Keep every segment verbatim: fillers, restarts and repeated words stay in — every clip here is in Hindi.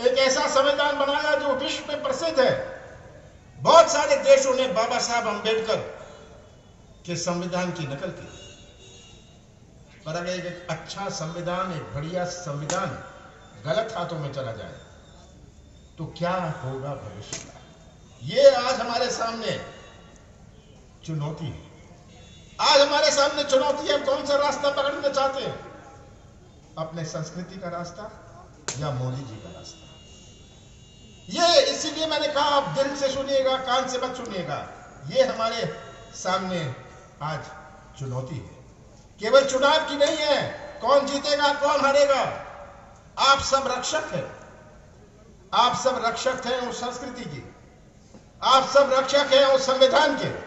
एक ऐसा संविधान बनाया जो विश्व में प्रसिद्ध है। बहुत सारे देशों ने बाबा साहब अंबेडकर के संविधान की नकल की, पर अगर एक अच्छा संविधान, एक बढ़िया संविधान गलत हाथों में चला जाए तो क्या होगा भविष्य का? ये आज हमारे सामने चुनौती है। आज हमारे सामने चुनौती है, कौन सा रास्ता पकड़ना चाहते हैं? अपने संस्कृति का रास्ता या मोदी जी का रास्ता? ये इसीलिए मैंने कहा आप दिल से सुनिएगा, कान से मत सुनिएगा। ये हमारे सामने आज चुनौती है, केवल चुनाव की नहीं है। कौन जीतेगा, कौन हारेगा? आप सब रक्षक हैं, आप सब रक्षक हैं उस संस्कृति की, आप सब रक्षक हैं उस संविधान के।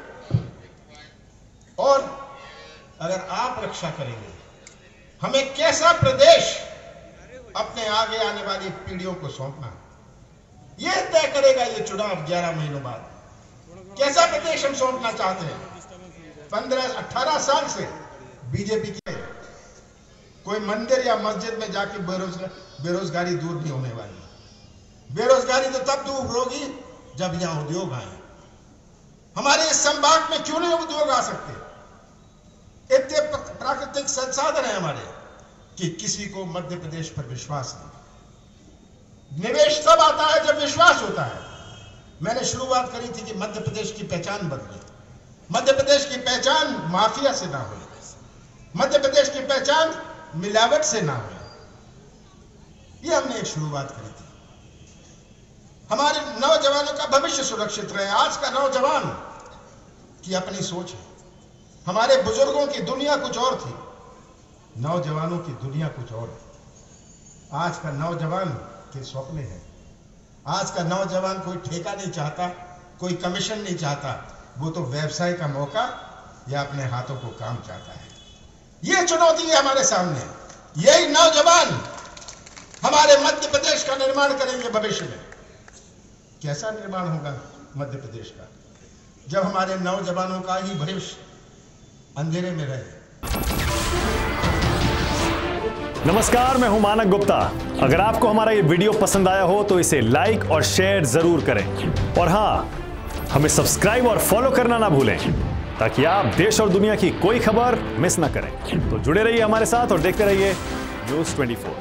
और अगर आप रक्षा करेंगे, हमें कैसा प्रदेश अपने आगे आने वाली पीढ़ियों को सौंपना, यह तय करेगा ये चुनाव ग्यारह महीनों बाद। कैसा प्रदेश हम सौंपना चाहते हैं? पंद्रह अठारह साल से बीजेपी के कोई मंदिर या मस्जिद में जाके बेरोजगार बेरोजगारी दूर नहीं होने वाली। बेरोजगारी तो तब दूर होगी जब यहां उद्योग आए। हमारे इस संभाग में क्यों नहीं उद्योग आ सकते? इतने प्राकृतिक संसाधन है हमारे कि किसी को मध्य प्रदेश पर विश्वास नहीं। निवेश तब आता है जब विश्वास होता है। मैंने शुरुआत करी थी कि मध्य प्रदेश की पहचान बदले। मध्य प्रदेश की पहचान माफिया से ना हो, मध्य प्रदेश की पहचान मिलावट से ना हो। यह हमने एक शुरुआत करी थी। हमारे नौजवानों का भविष्य सुरक्षित रहे। आज का नौजवान की अपनी सोच है। हमारे बुजुर्गों की दुनिया कुछ और थी, नौजवानों की दुनिया कुछ और है। आज का नौजवान के सपने हैं। आज का नौजवान कोई ठेका नहीं चाहता, कोई कमीशन नहीं चाहता, वो तो व्यवसाय का मौका या अपने हाथों को काम चाहता है। ये चुनौती है हमारे सामने। यही नौजवान हमारे मध्य प्रदेश का निर्माण करेंगे भविष्य में। कैसा निर्माण होगा मध्य प्रदेश का जब हमारे नौजवानों का ही भविष्य अंधेरे में रहे? नमस्कार, मैं हूं मानक गुप्ता। अगर आपको हमारा ये वीडियो पसंद आया हो तो इसे लाइक और शेयर जरूर करें, और हां, हमें सब्सक्राइब और फॉलो करना ना भूलें ताकि आप देश और दुनिया की कोई खबर मिस ना करें। तो जुड़े रहिए हमारे साथ और देखते रहिए न्यूज़ चौबीस।